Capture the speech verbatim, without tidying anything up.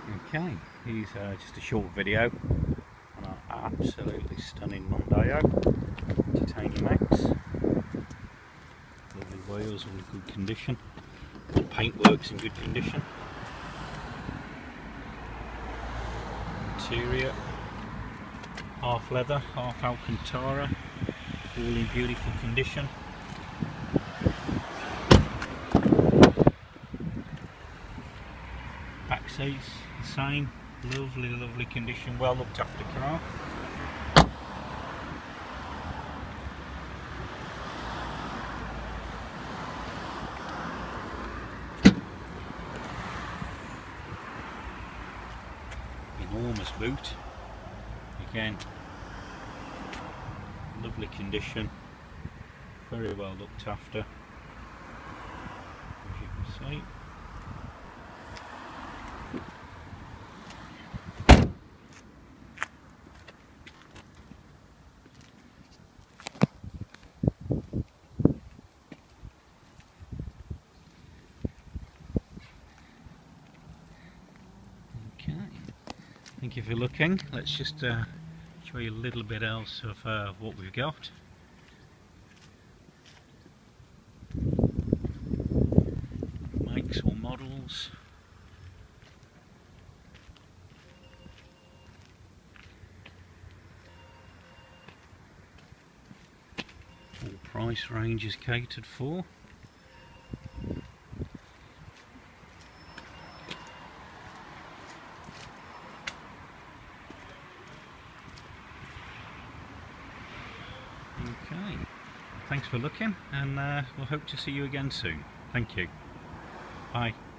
Okay, here's uh, just a short video on our absolutely stunning Mondeo Titanium X. Lovely wheels, all in good condition. The paintwork's in good condition. Interior, half leather, half Alcantara, all in beautiful condition. Back seats, the same, lovely, lovely condition, well looked after car. Enormous boot, again, lovely condition, very well looked after, as you can see. Okay, thank you for looking. Let's just uh, show you a little bit else of uh, what we've got. Makes or models. All price range is catered for. Okay, thanks for looking, and uh, we'll hope to see you again soon. Thank you. Bye.